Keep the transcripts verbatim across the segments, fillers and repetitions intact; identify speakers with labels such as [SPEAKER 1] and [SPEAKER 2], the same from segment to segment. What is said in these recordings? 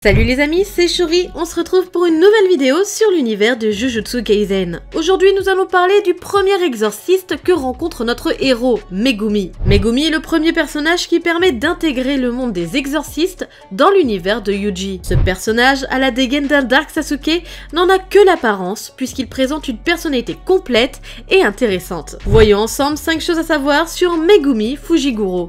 [SPEAKER 1] Salut les amis, c'est Shuri, on se retrouve pour une nouvelle vidéo sur l'univers de Jujutsu Kaisen. Aujourd'hui nous allons parler du premier exorciste que rencontre notre héros, Megumi. Megumi est le premier personnage qui permet d'intégrer le monde des exorcistes dans l'univers de Yuji. Ce personnage, à la dégaine d'un Dark Sasuke, n'en a que l'apparence puisqu'il présente une personnalité complète et intéressante. Voyons ensemble cinq choses à savoir sur Megumi Fujiguro.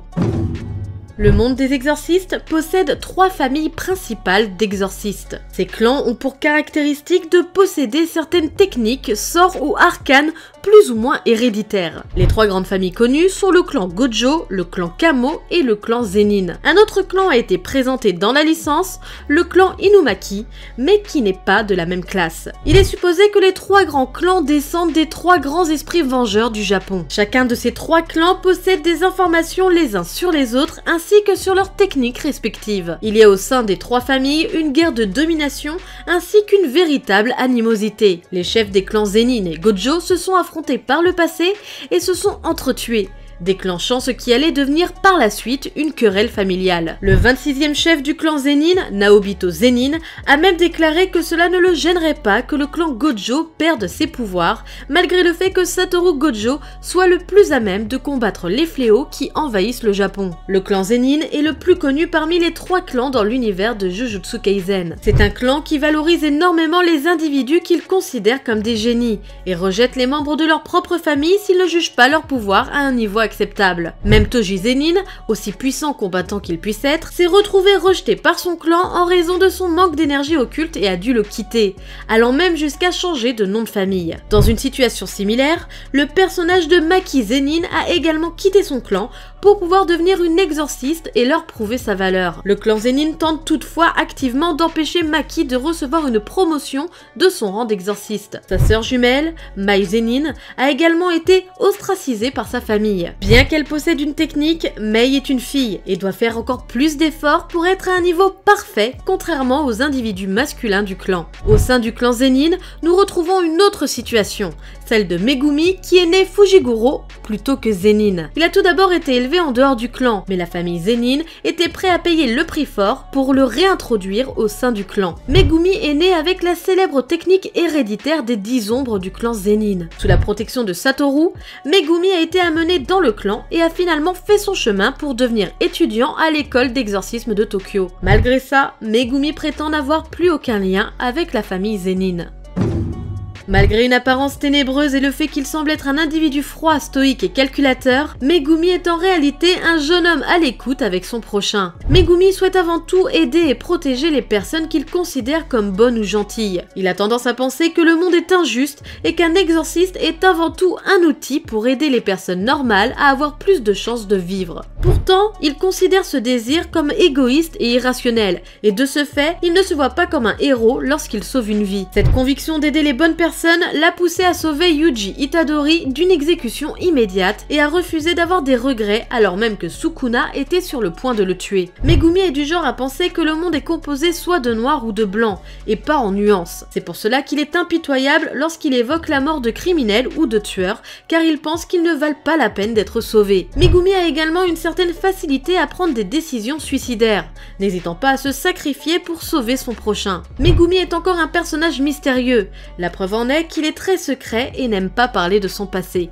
[SPEAKER 1] Le monde des exorcistes possède trois familles principales d'exorcistes. Ces clans ont pour caractéristique de posséder certaines techniques, sorts ou arcanes plus ou moins héréditaires. Les trois grandes familles connues sont le clan Gojo, le clan Kamo et le clan Zenin. Un autre clan a été présenté dans la licence, le clan Inumaki, mais qui n'est pas de la même classe. Il est supposé que les trois grands clans descendent des trois grands esprits vengeurs du Japon. Chacun de ces trois clans possède des informations les uns sur les autres ainsi que sur leurs techniques respectives. Il y a au sein des trois familles une guerre de domination ainsi qu'une véritable animosité. Les chefs des clans Zenin et Gojo se sont affrontés par le passé et se sont entretués, déclenchant ce qui allait devenir par la suite une querelle familiale. Le vingt-sixième chef du clan Zenin, Naobito Zenin, a même déclaré que cela ne le gênerait pas que le clan Gojo perde ses pouvoirs, malgré le fait que Satoru Gojo soit le plus à même de combattre les fléaux qui envahissent le Japon. Le clan Zenin est le plus connu parmi les trois clans dans l'univers de Jujutsu Kaisen. C'est un clan qui valorise énormément les individus qu'il considère comme des génies, et rejette les membres de leur propre famille s'ils ne jugent pas leur pouvoir à un niveau acceptable. Même Toji Zenin, aussi puissant combattant qu'il puisse être, s'est retrouvé rejeté par son clan en raison de son manque d'énergie occulte et a dû le quitter, allant même jusqu'à changer de nom de famille. Dans une situation similaire, le personnage de Maki Zenin a également quitté son clan pour pouvoir devenir une exorciste et leur prouver sa valeur. Le clan Zenin tente toutefois activement d'empêcher Maki de recevoir une promotion de son rang d'exorciste. Sa sœur jumelle, Mai Zenin, a également été ostracisée par sa famille. Bien qu'elle possède une technique, Mei est une fille et doit faire encore plus d'efforts pour être à un niveau parfait, contrairement aux individus masculins du clan. Au sein du clan Zenin, nous retrouvons une autre situation, celle de Megumi qui est né Fujiguro plutôt que Zenin. Il a tout d'abord été élevé en dehors du clan, mais la famille Zenin était prête à payer le prix fort pour le réintroduire au sein du clan. Megumi est né avec la célèbre technique héréditaire des dix ombres du clan Zenin. Sous la protection de Satoru, Megumi a été amené dans le clan et a finalement fait son chemin pour devenir étudiant à l'école d'exorcisme de Tokyo. Malgré ça, Megumi prétend n'avoir plus aucun lien avec la famille Zenin. Malgré une apparence ténébreuse et le fait qu'il semble être un individu froid, stoïque et calculateur, Megumi est en réalité un jeune homme à l'écoute avec son prochain. Megumi souhaite avant tout aider et protéger les personnes qu'il considère comme bonnes ou gentilles. Il a tendance à penser que le monde est injuste et qu'un exorciste est avant tout un outil pour aider les personnes normales à avoir plus de chances de vivre. Pourtant, il considère ce désir comme égoïste et irrationnel, et de ce fait, il ne se voit pas comme un héros lorsqu'il sauve une vie. Cette conviction d'aider les bonnes personnes l'a poussé à sauver Yuji Itadori d'une exécution immédiate et à refuser d'avoir des regrets alors même que Sukuna était sur le point de le tuer. Megumi est du genre à penser que le monde est composé soit de noir ou de blanc, et pas en nuances. C'est pour cela qu'il est impitoyable lorsqu'il évoque la mort de criminels ou de tueurs, car il pense qu'ils ne valent pas la peine d'être sauvés. Megumi a également une certaine facilité à prendre des décisions suicidaires, n'hésitant pas à se sacrifier pour sauver son prochain. Megumi est encore un personnage mystérieux, la preuve en est qu'il est très secret et n'aime pas parler de son passé.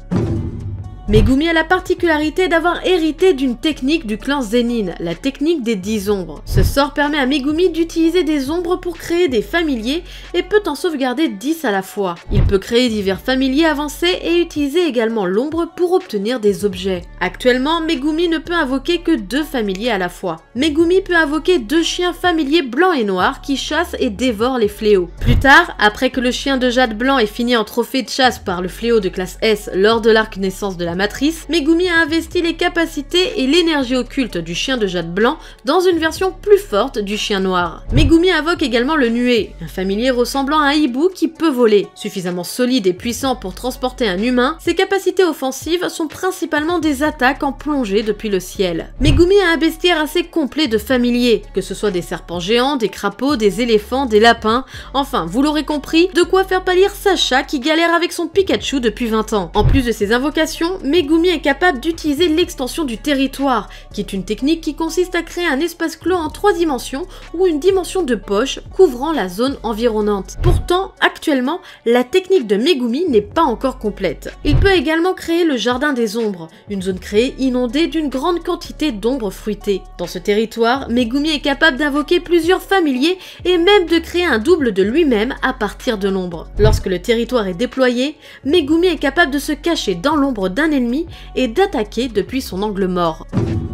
[SPEAKER 1] Megumi a la particularité d'avoir hérité d'une technique du clan Zenin, la technique des dix ombres. Ce sort permet à Megumi d'utiliser des ombres pour créer des familiers et peut en sauvegarder dix à la fois. Il peut créer divers familiers avancés et utiliser également l'ombre pour obtenir des objets. Actuellement, Megumi ne peut invoquer que deux familiers à la fois. Megumi peut invoquer deux chiens familiers blancs et noirs qui chassent et dévorent les fléaux. Plus tard, après que le chien de jade blanc ait fini en trophée de chasse par le fléau de classe S lors de l'arc naissance de la matrice, Megumi a investi les capacités et l'énergie occulte du chien de jade blanc dans une version plus forte du chien noir. Megumi invoque également le nuée, un familier ressemblant à un hibou qui peut voler. Suffisamment solide et puissant pour transporter un humain, ses capacités offensives sont principalement des attaques en plongée depuis le ciel. Megumi a un bestiaire assez complet de familiers, que ce soit des serpents géants, des crapauds, des éléphants, des lapins, enfin vous l'aurez compris, de quoi faire pâlir Sacha qui galère avec son Pikachu depuis vingt ans. En plus de ses invocations, Megumi est capable d'utiliser l'extension du territoire, qui est une technique qui consiste à créer un espace clos en trois dimensions ou une dimension de poche couvrant la zone environnante. Pourtant, actuellement, la technique de Megumi n'est pas encore complète. Il peut également créer le jardin des ombres, une zone créée inondée d'une grande quantité d'ombres fruitées. Dans ce territoire, Megumi est capable d'invoquer plusieurs familiers et même de créer un double de lui-même à partir de l'ombre. Lorsque le territoire est déployé, Megumi est capable de se cacher dans l'ombre d'un ennemi et d'attaquer depuis son angle mort.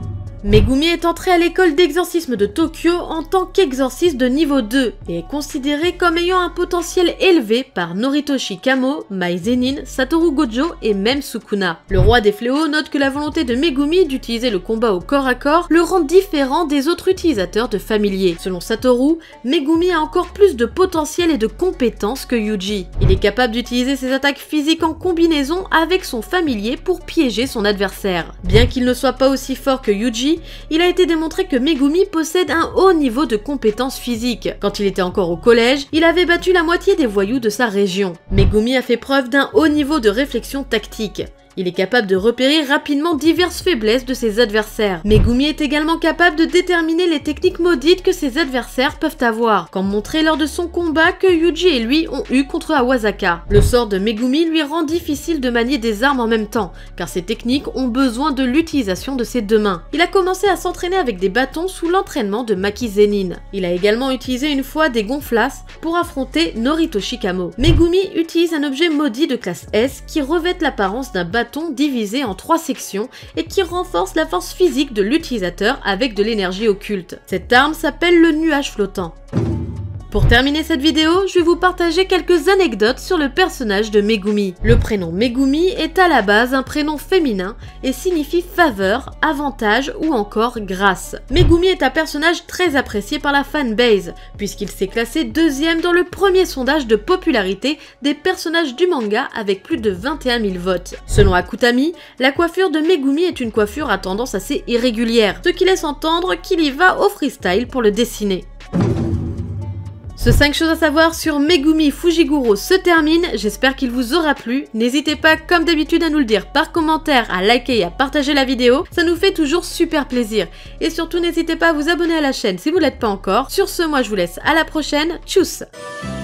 [SPEAKER 1] Megumi est entré à l'école d'exorcisme de Tokyo en tant qu'exorciste de niveau deux et est considéré comme ayant un potentiel élevé par Noritoshi Kamo, Mai Zenin, Satoru Gojo et même Sukuna. Le roi des fléaux note que la volonté de Megumi d'utiliser le combat au corps à corps le rend différent des autres utilisateurs de familiers. Selon Satoru, Megumi a encore plus de potentiel et de compétences que Yuji. Il est capable d'utiliser ses attaques physiques en combinaison avec son familier pour piéger son adversaire. Bien qu'il ne soit pas aussi fort que Yuji, il a été démontré que Megumi possède un haut niveau de compétences physiques. Quand il était encore au collège, il avait battu la moitié des voyous de sa région. Megumi a fait preuve d'un haut niveau de réflexion tactique. Il est capable de repérer rapidement diverses faiblesses de ses adversaires. Megumi est également capable de déterminer les techniques maudites que ses adversaires peuvent avoir, comme montré lors de son combat que Yuji et lui ont eu contre Awasaka. Le sort de Megumi lui rend difficile de manier des armes en même temps, car ses techniques ont besoin de l'utilisation de ses deux mains. Il a commencé à s'entraîner avec des bâtons sous l'entraînement de Maki Zenin. Il a également utilisé une fois des gonflasses pour affronter Noritoshi Kamo. Megumi utilise un objet maudit de classe S qui revêt l'apparence d'un bâton divisé en trois sections et qui renforce la force physique de l'utilisateur avec de l'énergie occulte. Cette arme s'appelle le nuage flottant. Pour terminer cette vidéo, je vais vous partager quelques anecdotes sur le personnage de Megumi. Le prénom Megumi est à la base un prénom féminin et signifie faveur, avantage ou encore grâce. Megumi est un personnage très apprécié par la fanbase, puisqu'il s'est classé deuxième dans le premier sondage de popularité des personnages du manga avec plus de vingt et un mille votes. Selon Akutami, la coiffure de Megumi est une coiffure à tendance assez irrégulière, ce qui laisse entendre qu'il y va au freestyle pour le dessiner. Ce cinq choses à savoir sur Megumi Fujiguro se termine, j'espère qu'il vous aura plu. N'hésitez pas comme d'habitude à nous le dire par commentaire, à liker et à partager la vidéo, ça nous fait toujours super plaisir. Et surtout n'hésitez pas à vous abonner à la chaîne si vous ne l'êtes pas encore. Sur ce, moi je vous laisse à la prochaine, tchuss!